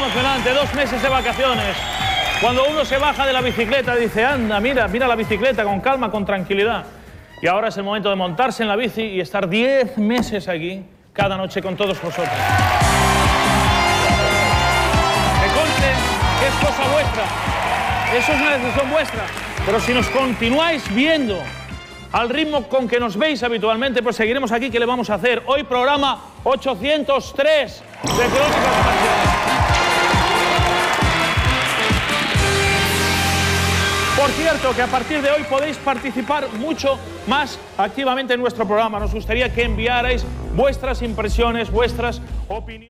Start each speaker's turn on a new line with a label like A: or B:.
A: emocionante, 2 meses de vacaciones. Cuando uno se baja de la bicicleta dice, anda, mira la bicicleta con calma, con tranquilidad. Y ahora es el momento de montarse en la bici y estar 10 meses aquí, cada noche con todos vosotros. Que conste que es cosa vuestra. Eso es una decisión vuestra. Pero si nos continuáis viendo al ritmo con que nos veis habitualmente, pues seguiremos aquí. ¿Qué le vamos a hacer? Hoy programa 803 de Crónicas Marcianas. Por cierto, que a partir de hoy podéis participar mucho más activamente en nuestro programa. Nos gustaría que enviarais vuestras impresiones, vuestras opiniones.